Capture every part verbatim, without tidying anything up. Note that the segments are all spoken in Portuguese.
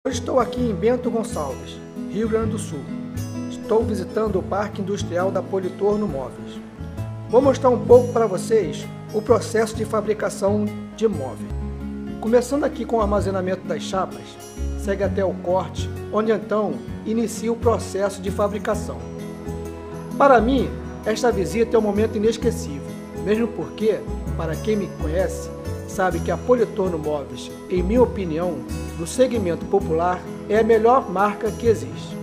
Estou aqui em Bento Gonçalves, Rio Grande do Sul. Estou visitando o Parque Industrial da Politorno Móveis. Vou mostrar um pouco para vocês o processo de fabricação de móvel. Começando aqui com o armazenamento das chapas, segue até o corte, onde então inicia o processo de fabricação. Para mim, esta visita é um momento inesquecível, mesmo porque, para quem me conhece, sabe que a Politorno Móveis, em minha opinião, no segmento popular, é a melhor marca que existe.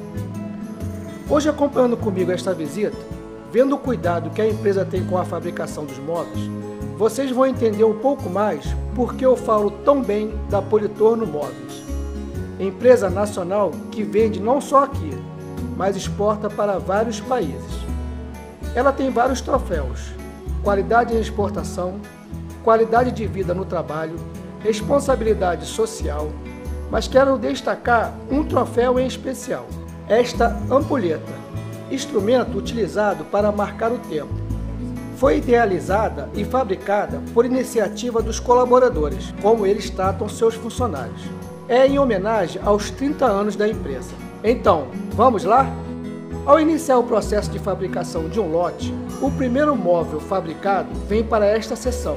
Hoje, acompanhando comigo esta visita, vendo o cuidado que a empresa tem com a fabricação dos móveis, vocês vão entender um pouco mais por que eu falo tão bem da Politorno Móveis. Empresa nacional que vende não só aqui, mas exporta para vários países. Ela tem vários troféus: qualidade em exportação, qualidade de vida no trabalho, responsabilidade social, mas quero destacar um troféu em especial, esta ampulheta, instrumento utilizado para marcar o tempo. Foi idealizada e fabricada por iniciativa dos colaboradores, como eles tratam seus funcionários. É em homenagem aos trinta anos da empresa. Então, vamos lá? Ao iniciar o processo de fabricação de um lote, o primeiro móvel fabricado vem para esta seção.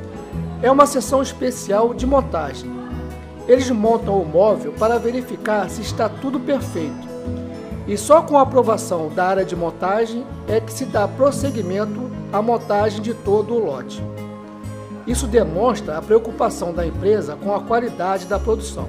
É uma seção especial de montagem. Eles montam o móvel para verificar se está tudo perfeito. E só com a aprovação da área de montagem é que se dá prosseguimento à montagem de todo o lote. Isso demonstra a preocupação da empresa com a qualidade da produção.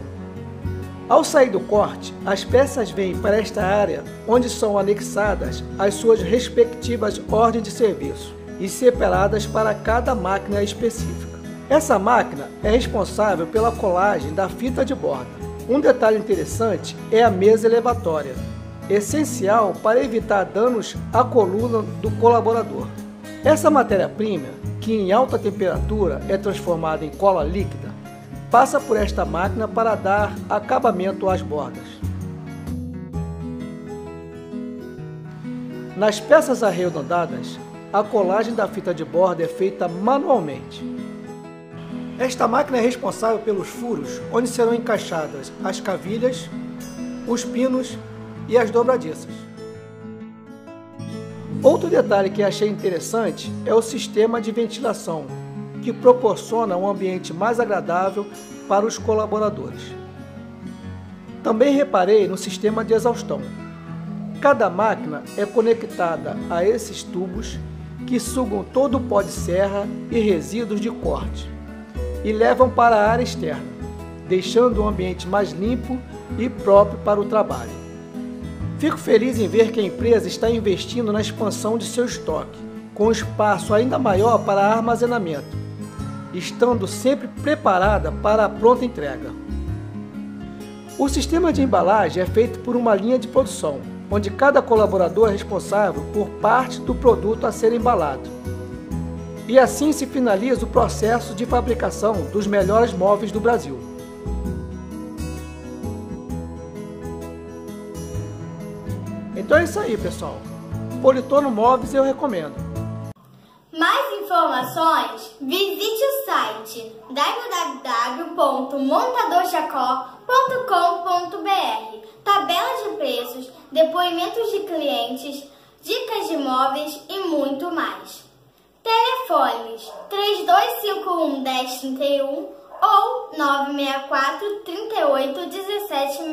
Ao sair do corte, as peças vêm para esta área, onde são anexadas as suas respectivas ordens de serviço e separadas para cada máquina específica. Essa máquina é responsável pela colagem da fita de borda. Um detalhe interessante é a mesa elevatória, essencial para evitar danos à coluna do colaborador. Essa matéria-prima, que em alta temperatura é transformada em cola líquida, passa por esta máquina para dar acabamento às bordas. Nas peças arredondadas, a colagem da fita de borda é feita manualmente. Esta máquina é responsável pelos furos onde serão encaixadas as cavilhas, os pinos e as dobradiças. Outro detalhe que achei interessante é o sistema de ventilação, que proporciona um ambiente mais agradável para os colaboradores. Também reparei no sistema de exaustão. Cada máquina é conectada a esses tubos que sugam todo o pó de serra e resíduos de corte e levam para a área externa, deixando o ambiente mais limpo e próprio para o trabalho. Fico feliz em ver que a empresa está investindo na expansão de seu estoque, com um espaço ainda maior para armazenamento, estando sempre preparada para a pronta entrega. O sistema de embalagem é feito por uma linha de produção, onde cada colaborador é responsável por parte do produto a ser embalado. E assim se finaliza o processo de fabricação dos melhores móveis do Brasil. Então é isso aí, pessoal. Politorno Móveis eu recomendo. Mais informações, visite o site w w w ponto montador jacó ponto com ponto b r. Tabela de preços, depoimentos de clientes, dicas de móveis e muito mais. Telefones três dois cinco um, um zero três um ou nove seis quatro, três oito um sete seis